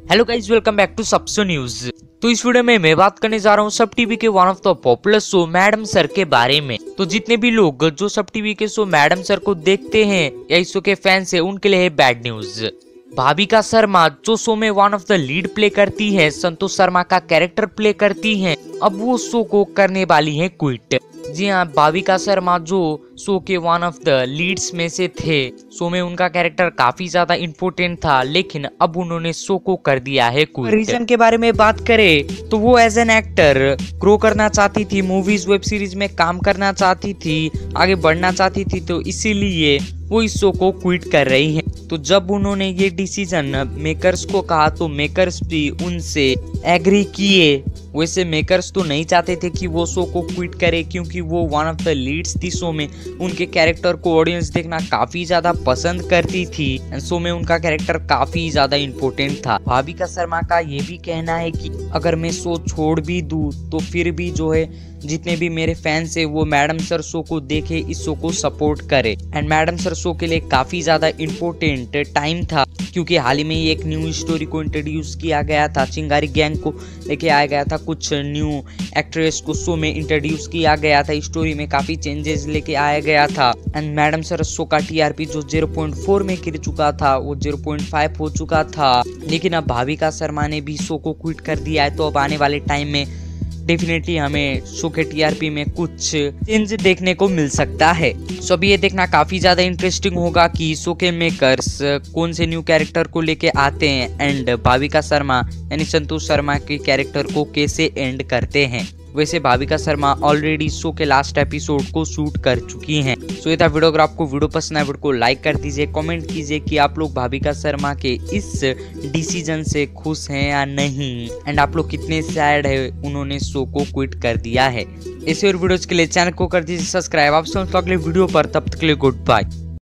Hello guys, welcome back to सबसो news. तो इस वीडियो में मैं बात करने जा रहा हूँ सब टीवी के one of the popular show madam sir के बारे में। तो जितने भी लोग जो सब टीवी के शो मैडम सर को देखते हैं या इस शो के फैंस हैं, उनके लिए है बैड न्यूज। भाविका शर्मा जो शो में one of the lead play करती है, संतोष शर्मा का कैरेक्टर प्ले करती हैं, अब वो शो को करने वाली हैं क्विट। जी हाँ, भाविका शर्मा जो शो के वन ऑफ द लीड्स में से थे, शो में उनका कैरेक्टर काफी ज्यादा इम्पोर्टेंट था, लेकिन अब उन्होंने शो को कर दिया है क्विट। रीजन के बारे में बात करें तो वो एज एन एक्टर ग्रो करना चाहती थी, मूवीज वेब सीरीज में काम करना चाहती थी, आगे बढ़ना चाहती थी, तो इसीलिए वो इस शो को क्विट कर रही है। तो जब उन्होंने ये डिसीजन मेकर्स को कहा तो मेकर्स भी उनसे एग्री किए। वैसे मेकर्स तो नहीं चाहते थे कि वो शो को क्विट करे, क्योंकि वो वन ऑफ द लीड्स थी शो में, उनके कैरेक्टर को ऑडियंस देखना काफी ज्यादा पसंद करती थी, शो में उनका कैरेक्टर काफी ज्यादा इम्पोर्टेंट था। भाविका शर्मा का ये भी कहना है कि अगर मैं शो छोड़ भी दूं तो फिर भी जो है जितने भी मेरे फैंस है वो मैडम सर शो को देखे, इस शो को सपोर्ट करे। एंड मैडम सर शो के लिए काफी ज्यादा इम्पोर्टेंट टाइम था, क्योंकि हाल ही में एक न्यू स्टोरी को इंट्रोड्यूस किया गया था, चिंगारी गैंग को लेके आया गया था, कुछ न्यू एक्ट्रेस को शो में इंट्रोड्यूस किया गया था, स्टोरी में काफी चेंजेस लेके आया गया था। एंड मैडम सर शो का टीआरपी जो 0.4 में गिर चुका था वो 0.5 हो चुका था, लेकिन अब भाविका शर्मा ने भी शो को क्विट कर दिया है। तो अब आने वाले टाइम में डेफिनेटली हमें शो के टीआरपी में कुछ चेंज देखने को मिल सकता है। सो अभी ये देखना काफी ज्यादा इंटरेस्टिंग होगा कि शो के मेकर्स कौन से न्यू कैरेक्टर को लेके आते हैं एंड भाविका शर्मा यानी संतोष शर्मा के कैरेक्टर को कैसे एंड करते हैं। वैसे भाविका शर्मा ऑलरेडी शो के लास्ट एपिसोड को शूट कर चुकी हैं। सो ये था वीडियो। अगर आपको वीडियो पसंद आए वीडियो को लाइक कर दीजिए, कमेंट कीजिए कि आप लोग भाविका शर्मा के इस डिसीजन से खुश हैं या नहीं, एंड आप लोग कितने सैड है उन्होंने शो को क्विट कर दिया है। ऐसे और वीडियोज के लिए चैनल को कर दीजिए सब्सक्राइब। आपसे अगले वीडियो पर, तब तक के लिए गुड बाय।